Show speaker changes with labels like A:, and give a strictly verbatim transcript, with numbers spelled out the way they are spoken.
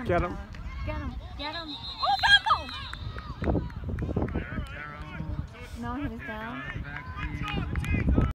A: on,
B: Get him.
A: Tyler. Get him. Get him. Oh, fumble! No, hit us down.